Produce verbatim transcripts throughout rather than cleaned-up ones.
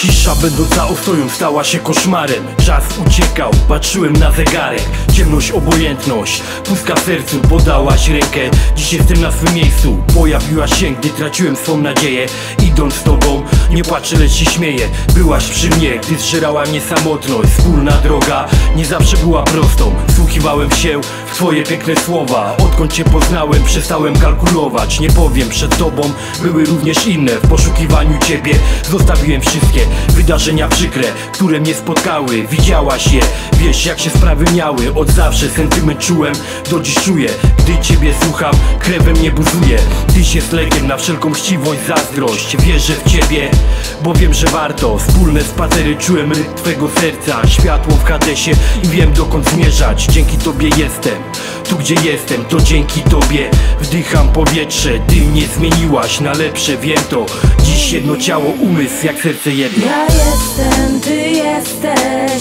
Cisza będąca ostoją stała się koszmarem. Czas uciekał, patrzyłem na zegarek. Ciemność, obojętność, pustka w sercu. Podałaś rękę, dziś jestem na swym miejscu. Pojawiłaś się, gdy traciłem swą nadzieję. Idąc z tobą, nie płaczę, lecz się śmieję. Byłaś przy mnie, gdy zżerała mnie samotność. Wspólna droga nie zawsze była prostą. Wsłuchiwałem się w twoje piękne słowa. Odkąd cię poznałem, przestałem kalkulować. Nie powiem, przed tobą były również inne. W poszukiwaniu ciebie zostawiłem wszystkie wydarzenia przykre, które mnie spotkały. Widziałaś je, wiesz jak się sprawy miały. Od zawsze sentyment czułem, do dziś czuję. Gdy ciebie słucham, krew we mnie buzuje. Tyś jest lekiem na wszelką chciwość, zazdrość. Wierzę w ciebie, bo wiem, że warto. Wspólne spacery, czułem rytm twego serca. Światło w Hadesie i wiem, dokąd zmierzać. Dzięki tobie jestem tu, gdzie jestem, to dzięki tobie wdycham powietrze. Ty mnie zmieniłaś na lepsze, wiem to. Dziś jedno ciało, umysł, jak serce jedno. Ja jestem, ty jesteś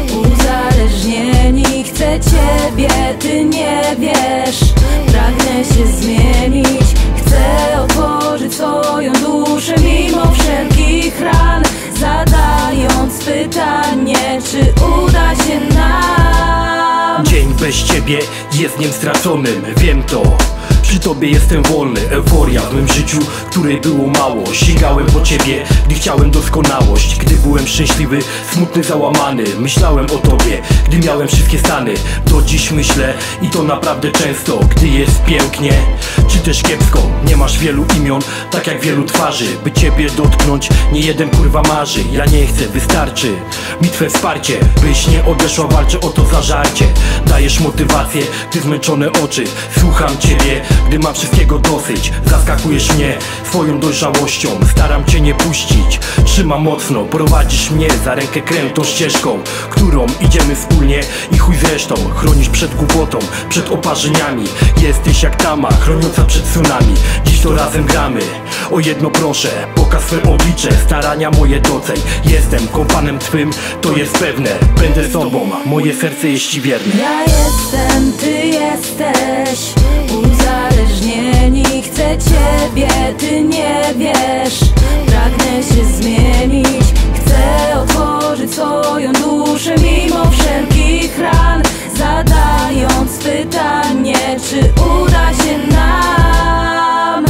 uzależnieni. Chcę ciebie, ty nie wiesz. Pragnę się zmienić. Chcę otworzyć swoją duszę mimo wszelkich ran, zadając pytanie, czy uda się nam. Dzień bez ciebie jest dniem straconym, wiem to. Przy tobie jestem wolny, euforia w mym życiu, której było mało. Sięgałem po ciebie, gdy chciałem doskonałość. Gdy byłem szczęśliwy, smutny, załamany, myślałem o tobie, gdy miałem wszystkie stany. Do dziś myślę i to naprawdę często. Gdy jest pięknie, czy też kiepsko. Nie masz wielu imion, tak jak wielu twarzy. By ciebie dotknąć, nie jeden kurwa marzy. Ja nie chcę, wystarczy mi twe wsparcie. Byś nie odeszła, walczę o to zażarcie. Dajesz motywację, gdy zmęczone oczy. Słucham ciebie, gdy mam wszystkiego dosyć. Zaskakujesz mnie swoją dojrzałością. Staram cię nie puścić, trzymam mocno. Prowadzisz mnie za rękę krętą ścieżką, którą idziemy wspólnie i chuj zresztą. Chronisz przed głupotą, przed oparzeniami. Jesteś jak tama, chroniąca przed tsunami. Dziś to razem gramy, o jedno proszę. Pokaż swe oblicze, starania moje doceń. Jestem kompanem twym, to jest pewne. Będę sobą, moje serce jest ci wierne. Ja jestem, ty jesteś uzależnieni. Chcę ciebie, ty nie wiesz. Pragnę się zmienić. Chcę otworzyć swoją duszę mimo wszelkich ran, zadając pytanie, czy uda się nam.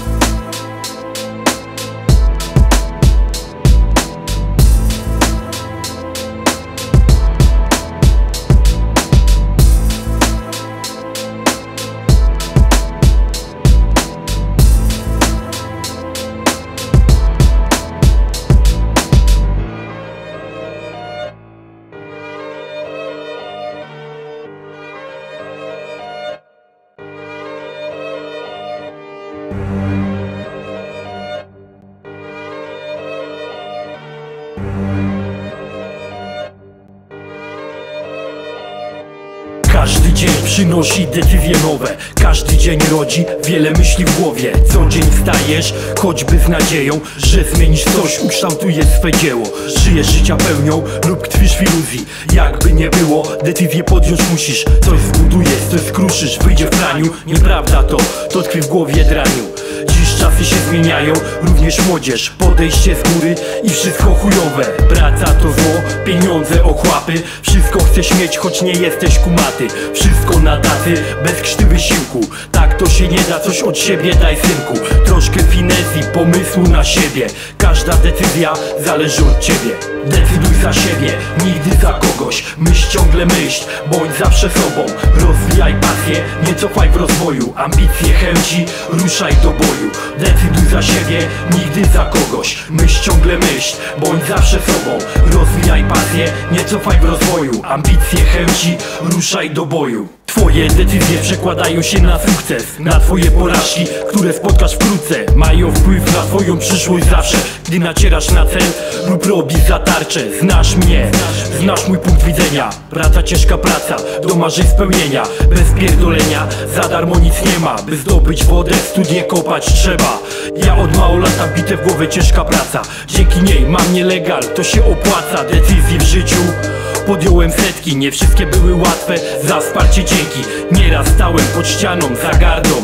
Każdy dzień przynosi decyzje nowe. Każdy dzień rodzi wiele myśli w głowie. Co dzień wstajesz, choćby z nadzieją, że zmienisz coś, ukształtujesz swe dzieło. Żyjesz życia pełnią lub tkwisz w iluzji. Jakby nie było, decyzję podjąć musisz. Coś zbudujesz, coś skruszysz, wyjdzie w praniu. Nieprawda to, to tkwi w głowie draniu. Dziś czasy się zmieniają, również młodzież. Podejście z góry i wszystko chujowe. Praca to zło, pieniądze, ochłapy. Wszystko chcesz mieć, choć nie jesteś kumaty. Wszystko na tacy, bez krzty wysiłku. Tak to się nie da, coś od siebie daj synku. Troszkę finezji, pomysłu na siebie. Każda decyzja zależy od ciebie. Decyduj za siebie, nigdy za kogoś. Myśl ciągle myśl, bądź zawsze sobą. Rozwijaj pasję, nie cofaj w rozwoju. Ambicje, chęci, ruszaj do boju. Decyduj za siebie, nigdy za kogoś. Myśl ciągle myśl, bądź zawsze sobą. Rozwijaj pasję, nie cofaj w rozwoju. Ambicje, chęci, ruszaj do boju. Twoje decyzje przekładają się na sukces, na twoje porażki, które spotkasz wkrótce. Mają wpływ na twoją przyszłość zawsze, gdy nacierasz na cel lub robisz zatarcze. Znasz mnie, znasz mój punkt widzenia. Praca, ciężka praca, do marzeń spełnienia. Bez pierdolenia, za darmo nic nie ma. By zdobyć wodę, studnie kopać trzeba. Ja od mało lata bite w głowę ciężka praca. Dzięki niej mam nielegal, to się opłaca. Decyzji w życiu podjąłem setki, nie wszystkie były łatwe. Za wsparcie dzięki, nieraz stałem pod ścianą, za gardą.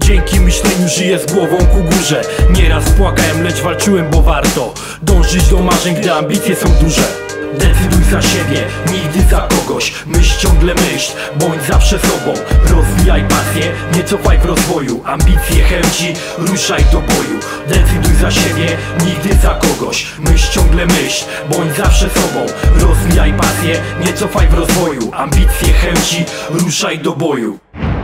Dzięki myśleniu żyję z głową ku górze. Nieraz płakałem, lecz walczyłem, bo warto dążyć do marzeń, gdy ambicje są duże. Decyduj za siebie, nigdy za kogoś. Myśl ciągle myśl, bądź zawsze sobą. Rozwijaj pasję, nie cofaj w rozwoju. Ambicje, chęci, ruszaj do boju. Decyduj za siebie, nigdy za kogoś. Myśl ciągle myśl, bądź zawsze sobą. Rozwijaj pasję, nie cofaj w rozwoju. Ambicje, chęci, ruszaj do boju.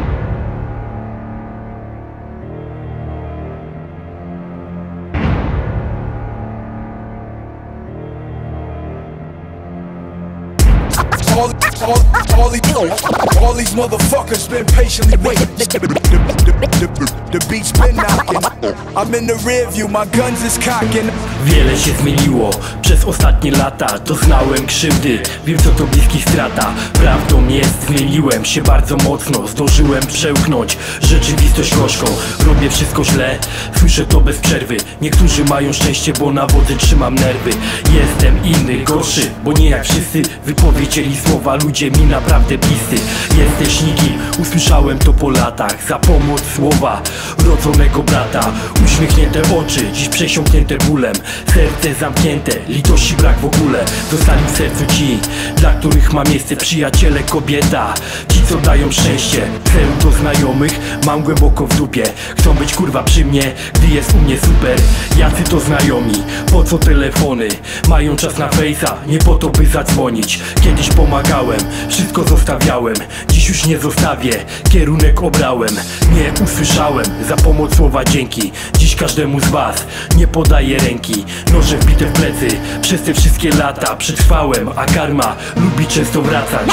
All, all, all, these, all these motherfuckers been patiently waiting. The, the, the, the beat's been knocking. I'm in the rear view, my guns is cocking. Wiele się zmieniło przez ostatnie lata. Doznałem krzywdy, wiem co to bliski strata. Prawdą jest, zmieniłem się bardzo mocno. Zdążyłem przełknąć rzeczywistość gorzką. Robię wszystko źle, słyszę to bez przerwy. Niektórzy mają szczęście, bo na wodzy trzymam nerwy. Jestem inny, gorszy, bo nie jak wszyscy wypowiedzieli słowa, ludzie mi naprawdę bliscy. Jesteś nikim, usłyszałem to po latach. Za pomoc słowa rodzonego brata. Uśmiechnięte oczy, dziś przesiąknięte bólem. Serce zamknięte, litości brak w ogóle. Zostali w sercu ci, dla których ma miejsce. Przyjaciele, kobieta, ci co dają szczęście. Celu do znajomych mam głęboko w dupie. Chcą być kurwa przy mnie, gdy jest u mnie super. Jacy to znajomi, po co telefony? Mają czas na fejsa, nie po to by zadzwonić. Kiedyś pomagałem, wszystko zostawiałem. Dziś już nie zostawię, kierunek obrałem. Nie usłyszałem, za pomoc słowa dzięki. Dziś każdemu z was nie podaję ręki. Noże wbite w plecy, przez te wszystkie lata przetrwałem, a karma lubi często wracać.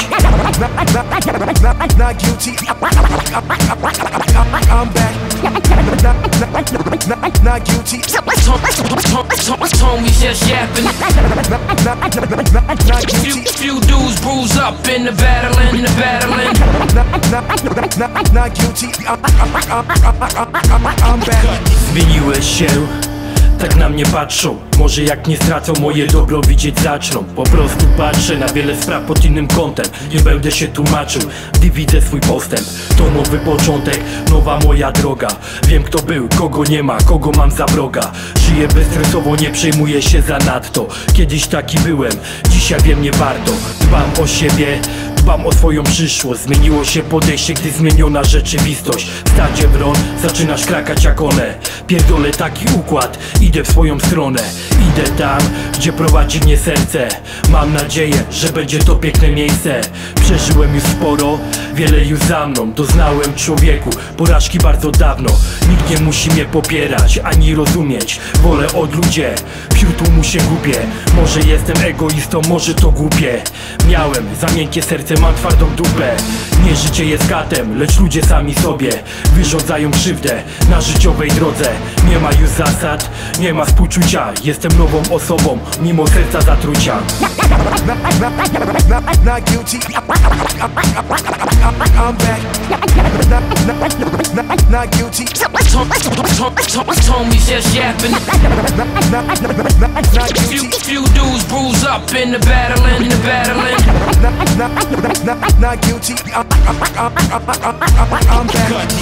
Not guilty, I'm back. Not guilty. Homies just yapping. Few, few dudes bruise up in the battling, in the battling. Not guilty, I'm back. Zmieniłeś się, tak na mnie patrzą. Może jak nie stracą, moje dobro widzieć zaczną. Po prostu patrzę na wiele spraw pod innym kątem. Nie będę się tłumaczył, gdy widzę swój postęp. To nowy początek, nowa moja droga. Wiem kto był, kogo nie ma, kogo mam za wroga. Żyję bezstresowo, nie przejmuję się zanadto. Kiedyś taki byłem, dzisiaj wiem nie warto. Dbam o siebie, dbam o swoją przyszłość. Zmieniło się podejście, gdy zmieniona rzeczywistość. W stadzie wron zaczynasz krakać jak one. Pierdolę taki układ, idę w swoją stronę. Idę tam, gdzie prowadzi mnie serce. Mam nadzieję, że będzie to piękne miejsce. Przeżyłem już sporo, wiele już za mną. Doznałem człowieku porażki bardzo dawno. Nikt nie musi mnie popierać, ani rozumieć. Wolę od ludzie, wśród tłumu się gubię. Może jestem egoistą, może to głupie. Miałem za miękkie serce, mam twardą dupę. Nie życie jest katem, lecz ludzie sami sobie wyrządzają krzywdę na życiowej drodze. Nie ma już zasad, nie ma współczucia. Jestem nową osobą, mimo serca zatrucia. Not guilty, I'm back. Not guilty. Homies just yapping. Few, few dudes bruise up in the battling, in the battling. Not guilty, I'm back.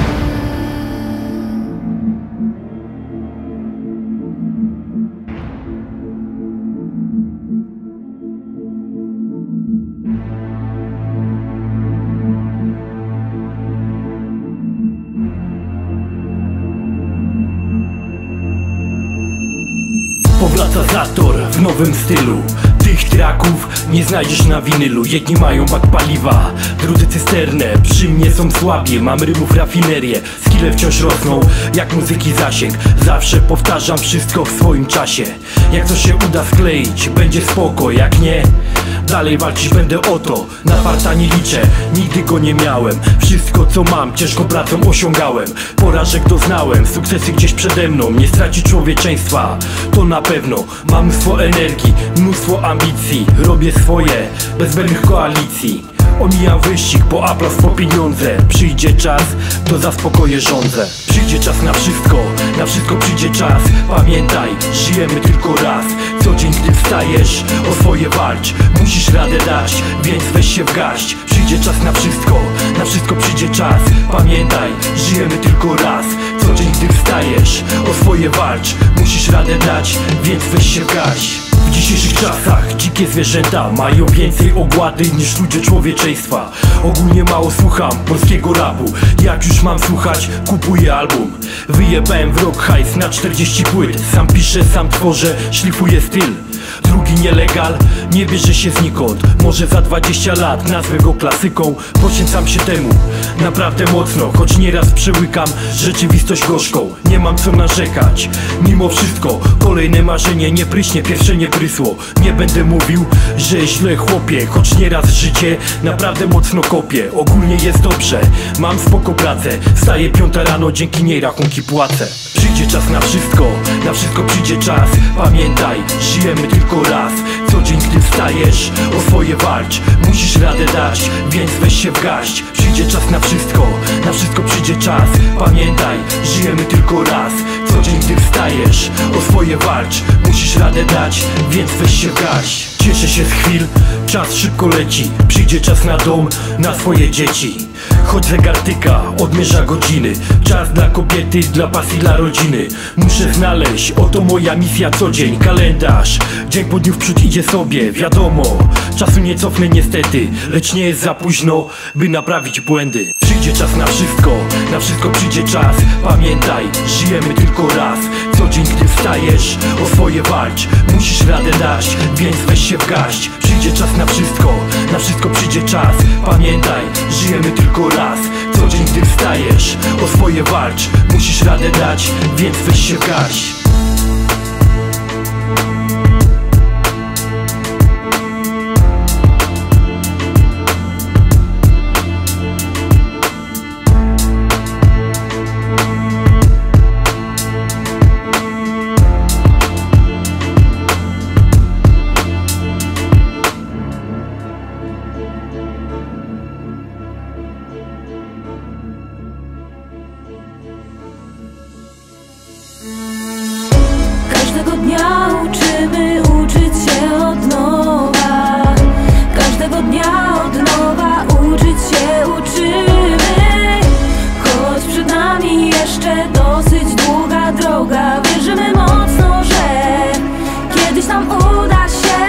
Powraca Zator w nowym stylu. Tych traków nie znajdziesz na winylu. Jedni mają bak paliwa, drudzy cysternę. Przy mnie są słabie, mam rymów rafinerię. Skille wciąż rosną, jak muzyki zasięg. Zawsze powtarzam wszystko w swoim czasie. Jak to się uda skleić, będzie spoko. Jak nie, dalej walczyć będę o to. Na farta nie liczę, nigdy go nie miałem. Wszystko co mam, ciężką pracą osiągałem. Porażek doznałem, sukcesy gdzieś przede mną. Nie straci człowieczeństwa, to na pewno. Mam mnóstwo energii, mnóstwo ambicji. Robię swoje, bez zbędnych koalicji. Omijam wyścig, po aplauz, po pieniądze. Przyjdzie czas, to zaspokoję żądzę. Przyjdzie czas na wszystko, na wszystko przyjdzie czas. Pamiętaj, żyjemy tylko raz. Co dzień, gdy wstajesz, o swoje walcz. Musisz radę dać, więc weź się w garść. Przyjdzie czas na wszystko, na wszystko przyjdzie czas. Pamiętaj, żyjemy tylko raz. Co dzień, gdy wstajesz, o swoje walcz. Musisz radę dać, więc weź się w garść. W dzisiejszych czasach dzikie zwierzęta mają więcej ogłady niż ludzie człowieczeństwa. Ogólnie mało słucham polskiego rapu. Jak już mam słuchać, kupuję album. Wyjebałem w rok hajs na czterdzieści płyt. Sam piszę, sam tworzę, szlifuję styl. Drugi nielegal, nie bierze się znikąd. Może za dwadzieścia lat nazwę go klasyką. Poświęcam się temu naprawdę mocno, choć nieraz przełykam rzeczywistość gorzką. Nie mam co narzekać, mimo wszystko kolejne marzenie nie pryśnie, pierwsze nie prysło. Nie będę mówił, że źle chłopie, choć nieraz życie naprawdę mocno kopie. Ogólnie jest dobrze, mam spoko pracę. Wstaję piąta rano, dzięki niej rachunki płacę. Przyjdzie czas na wszystko, na wszystko przyjdzie czas. Pamiętaj, żyjemy tylko raz. Co dzień, gdy wstajesz, o swoje walcz. Musisz radę dać, więc weź się w garść. Przyjdzie czas na wszystko, na wszystko przyjdzie czas. Pamiętaj, żyjemy tylko raz. Co dzień, gdy wstajesz, o swoje walcz. Musisz radę dać, więc weź się w garść. Cieszę się z chwil, czas szybko leci. Przyjdzie czas na dom, na swoje dzieci. Choć zegar tyka, odmierza godziny. Czas dla kobiety, dla pasji, dla rodziny. Muszę znaleźć, oto moja misja co dzień. Kalendarz, dzień po dniu w przód idzie sobie. Wiadomo, czasu nie cofnę niestety, lecz nie jest za późno, by naprawić błędy. Przyjdzie czas na wszystko, na wszystko przyjdzie czas. Pamiętaj, żyjemy tylko raz. Co dzień, gdy wstajesz, o swoje walcz. Musisz radę dać, więc weź się w garść. Przyjdzie czas na wszystko, na wszystko przyjdzie czas. Pamiętaj, żyjemy tylko raz. Co dzień, gdy wstajesz, o swoje walcz. Musisz radę dać, więc weź się w garść. Każdego dnia uczymy uczyć się od nowa. Każdego dnia od nowa uczyć się uczymy. Choć przed nami jeszcze dosyć długa droga, wierzymy mocno, że kiedyś nam uda się,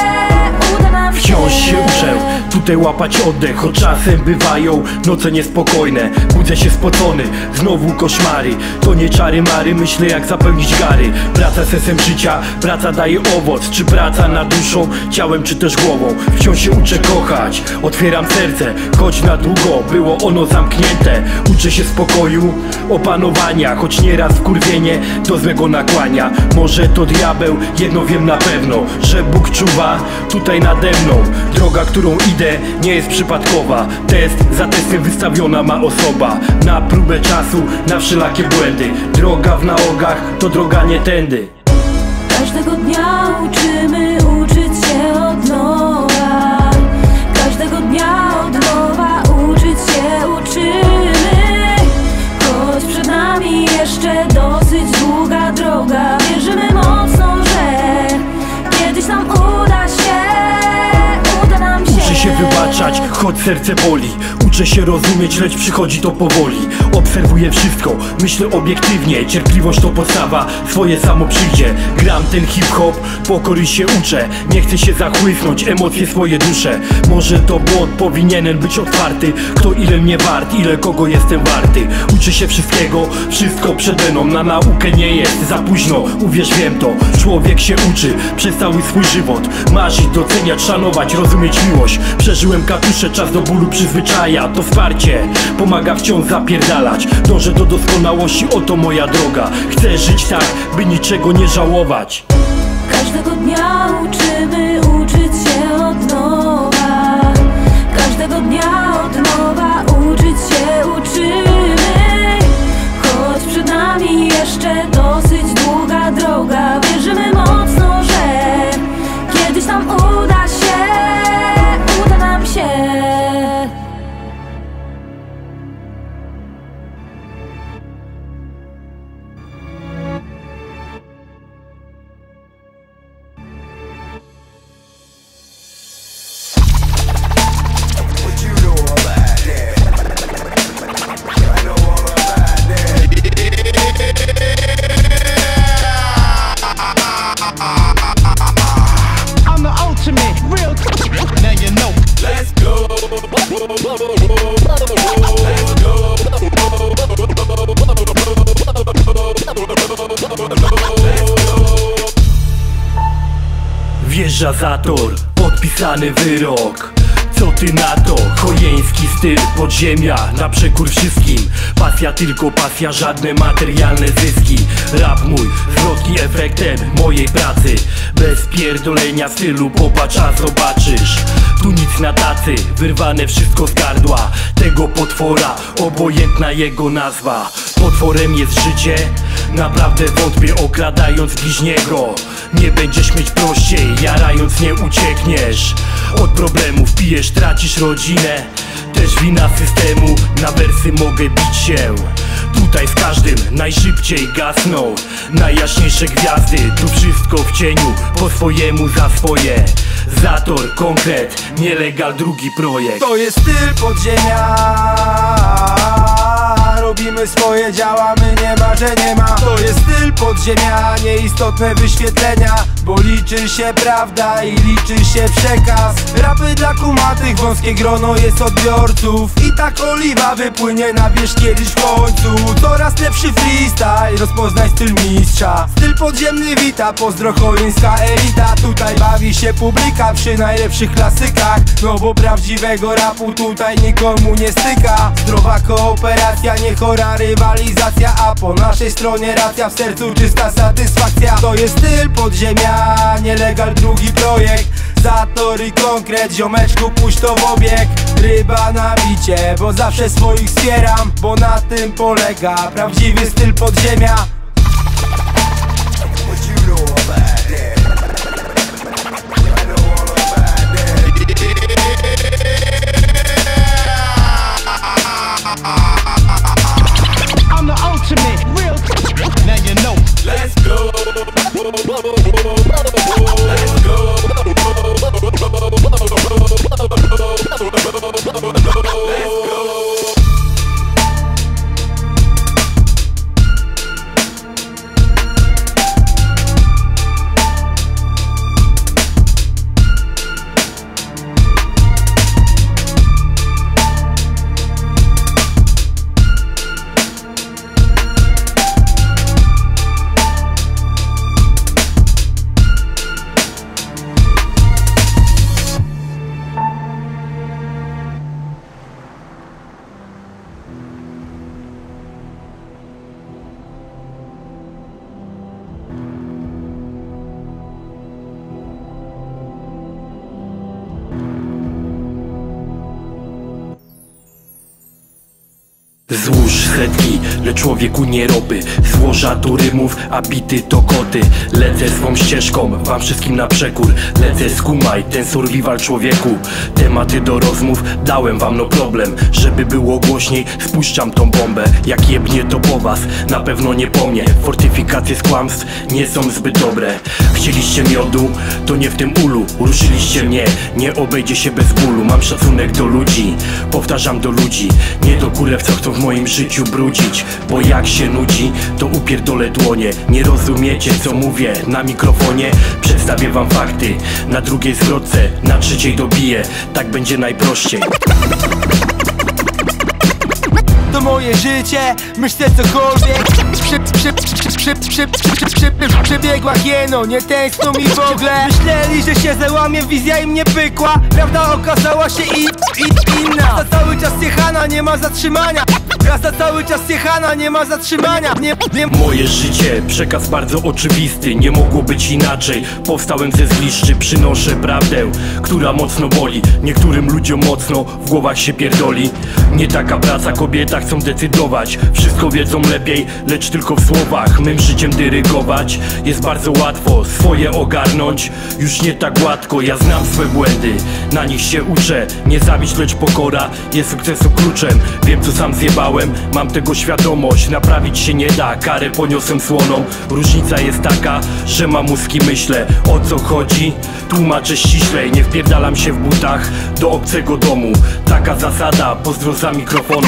uda nam się. Wciąż się uczę, tutaj łapać oddech, choć czasem bywają noce niespokojne. Budzę się spocony, znowu koszmary. To nie czary mary, myślę jak zapełnić gary. Praca sensem życia, praca daje owoc. Czy praca nad duszą, ciałem czy też głową? Wciąż się uczę kochać, otwieram serce, choć na długo było ono zamknięte. Uczę się spokoju, opanowania, choć nieraz wkurwienie do złego nakłania. Może to diabeł, jedno wiem na pewno, że Bóg czuwa tutaj nade mną. Droga, którą idę, nie jest przypadkowa. Test za testem wystawiona ma osoba. Na próbę czasu, na wszelakie błędy. Droga w nałogach, to droga nie tędy. Każdego dnia uczymy uczyć się od nowa. Każdego dnia od nowa uczyć się uczymy. Choć przed nami jeszcze dosyć długa droga, wierzymy mocno, że kiedyś nam uda się, uda nam się. Uczę się wybaczać, choć serce boli. Uczę się rozumieć, lecz przychodzi to powoli. Obserwuję wszystko, myślę obiektywnie. Cierpliwość to podstawa, swoje samo przyjdzie. Gram ten hip-hop, pokory się uczę. Nie chcę się zachłysnąć, emocje swoje duszę. Może to błąd, powinienem być otwarty. Kto ile mnie wart, ile kogo jestem warty. Uczę się wszystkiego, wszystko przede mną. Na naukę nie jest za późno, uwierz, wiem to. Człowiek się uczy przez cały swój żywot. Marzyć, doceniać, szanować, rozumieć miłość. Przeżyłem katusze, czas do bólu przyzwyczaja. To wsparcie pomaga wciąż zapierdalać. Dążę do doskonałości, oto moja droga. Chcę żyć tak, by niczego nie żałować. Każdego dnia uczymy uczyć się od nowa. Każdego dnia od nowa uczyć się uczymy. Choć przed nami jeszcze dosyć długa droga, wierzymy mocno, że kiedyś nam uda się, uda nam się. Wjeżdża Zator, podpisany wyrok. Co ty na to? Chojeński styl podziemia, na przekór wszystkim. Pasja tylko pasja, żadne materialne zyski. Rap mój, zwrotki efektem mojej pracy. Bez pierdolenia stylu, popatrz a zobaczysz. Tu nic na tacy, wyrwane wszystko z gardła tego potwora, obojętna jego nazwa. Potworem jest życie? Naprawdę wątpię, okradając bliźniego. Nie będziesz mieć prościej, jarając nie uciekniesz od problemów, pijesz, tracisz rodzinę. Też wina systemu, na wersy mogę bić się. Tutaj z każdym najszybciej gasną najjaśniejsze gwiazdy. Tu wszystko w cieniu, po swojemu za swoje. Zator, konkret, nielegal, drugi projekt. To jest styl podziemia. Robimy swoje, działamy, nie ma, że nie ma. To jest styl podziemia, nieistotne wyświetlenia, bo liczy się prawda i liczy się przekaz. Rapy dla kumatych, wąskie grono jest odbiorców. I tak oliwa wypłynie na wierzch kiedyś w końcu. Coraz lepszy freestyle, rozpoznaj styl mistrza. Styl podziemny wita, pozdro chojeńska elita. Tutaj bawi się publika przy najlepszych klasykach. No bo prawdziwego rapu tutaj nikomu nie styka. Zdrowa kooperacja, nie chora rywalizacja, a po naszej stronie racja, w sercu czysta satysfakcja. To jest styl podziemia, nielegal, drugi projekt. Zator i konkret, ziomeczku puść to w obieg. Ryba na bicie, bo zawsze swoich wspieram, bo na tym polega prawdziwy styl podziemia. I'm the ultimate, real. Now you know. Let's go. Let's go. Złóż setki, lecz człowieku nie roby. Złoża to rymów, a bity to koty. Lecę swą ścieżką, wam wszystkim na przekór. Lecę, skumaj, ten survival człowieku. Tematy do rozmów, dałem wam no problem. Żeby było głośniej, spuszczam tą bombę. Jak jebnie to po was, na pewno nie po mnie. Fortyfikacje z kłamstw nie są zbyt dobre. Chcieliście miodu, to nie w tym ulu. Ruszyliście mnie, nie obejdzie się bez bólu. Mam szacunek do ludzi, powtarzam do ludzi. Nie do kurew, co chcą w moim życiu brudzić. Bo jak się nudzi, to upierdolę dłonie. Nie rozumiecie co mówię na mikrofonie. Przedstawię wam fakty, na drugiej zwrotce, na trzeciej dobiję. Tak będzie najprościej. To moje życie, myślę cokolwiek. Przy, przy, przy, przy, przy, przy, przy, przy, przebiegła hieno, nie tęskną mi w ogóle. Myśleli, że się załamie, wizja im nie pykła. Prawda okazała się i, i inna. Za cały czas jechana, nie ma zatrzymania. Za cały czas jechana, nie ma zatrzymania. Nie, nie... Moje życie, przekaz bardzo oczywisty. Nie mogło być inaczej, powstałem ze zgliszczy. Przynoszę prawdę, która mocno boli. Niektórym ludziom mocno w głowach się pierdoli. Nie taka praca, kobieta chcą decydować. Wszystko wiedzą lepiej, lecz tylko w słowach. Mym życiem dyrygować jest bardzo łatwo. Swoje ogarnąć już nie tak gładko. Ja znam swe błędy, na nich się uczę. Nie zabić, lecz pokora jest sukcesu kluczem. Wiem co sam zjebałem, mam tego świadomość. Naprawić się nie da, karę poniosłem słoną. Różnica jest taka, że mam mózg i myślę. O co chodzi? Tłumaczę ściślej. Nie wpierdalam się w butach do obcego domu. Taka zasada, pozdro za mikrofonu.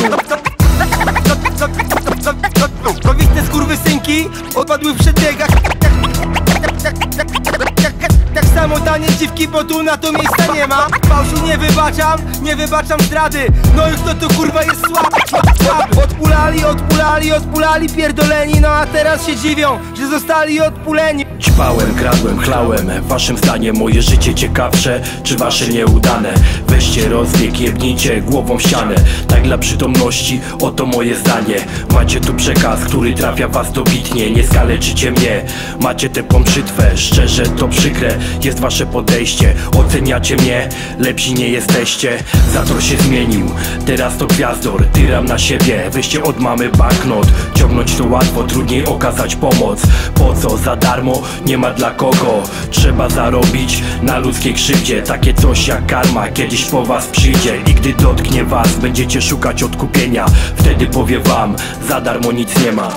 Powitne skurwysynki odpadły w przebiegach. Jak samotanie dziwki, bo tu na to miejsca nie ma. Fałszu nie wybaczam, nie wybaczam zdrady. No i kto tu kurwa jest słaby? Odpulali, odpulali, odpulali pierdoleni. No a teraz się dziwią, że zostali odpuleni. Ćpałem, kradłem, chlałem. Waszym zdaniem moje życie ciekawsze, czy wasze nieudane? Weźcie rozbieg, jebnijcie głową w ścianę. Tak dla przytomności, oto moje zdanie. Macie tu przekaz, który trafia was dobitnie. Nie skaleczycie mnie, macie tę pomrzytwę. Szczerze to przykre, jest wasze podejście. Oceniacie mnie, lepsi nie jesteście. Zator się zmienił, teraz to gwiazdor. Tyram na siebie, weźcie od mamy banknot. Ciągnąć to łatwo, trudniej okazać pomoc. Po co? Za darmo? Nie ma dla kogo. Trzeba zarobić na ludzkiej krzywdzie. Takie coś jak karma kiedyś po was przyjdzie. I gdy dotknie was, będziecie szukać odkupienia. Wtedy powie wam, za darmo nic nie ma.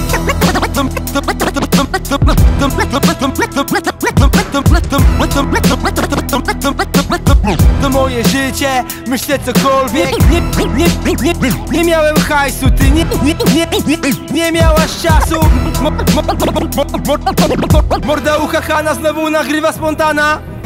To moje życie, myślę cokolwiek. Nie, nie, nie, nie, nie miałem hajsu, ty nie, nie, nie, nie, nie miałaś czasu. Mo, mo, mo, mo, mo, Morda u Hachana znowu nagrywa spontana.